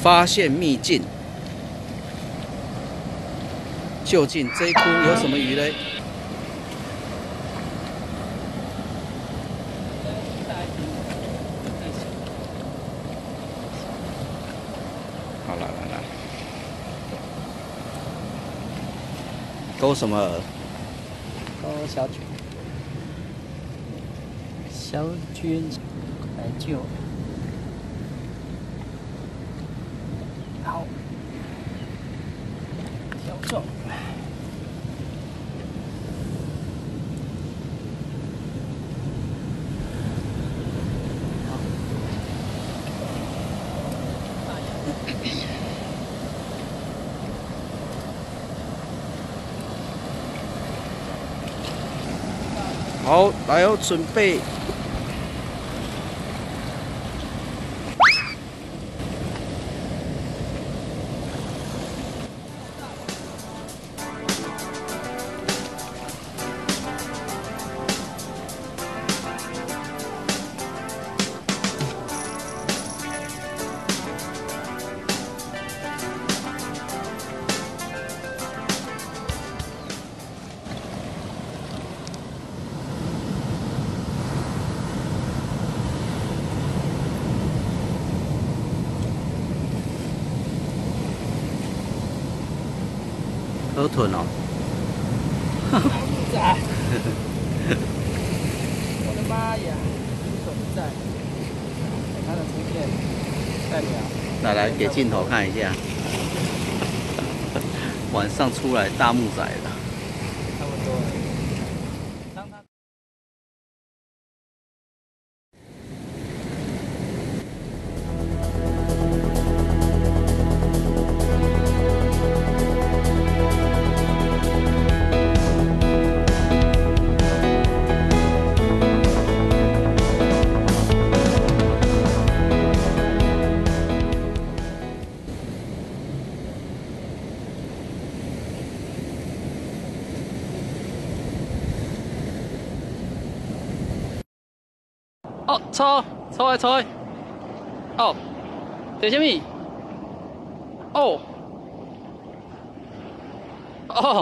发现秘境，究竟这一窟有什么鱼嘞？好了，来，勾什么饵？ 勾小菌，小菌来救。好，挑重。 好，来哦，准备。河豚哦， 在，我的妈呀，存在，它的出现代表。 来给镜头看一下，晚上出来大木仔了。 差不多了。当它哦，抽来！哦，钓什么？哦，哦，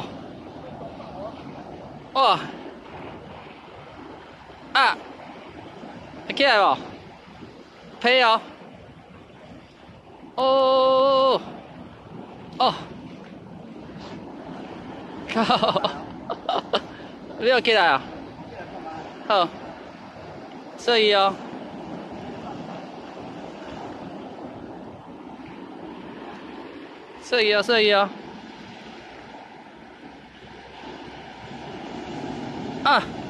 哇，啊，会起来无？批哦，哦，哦，靠，你有起来啊？好，所以哦。色一哦，啊！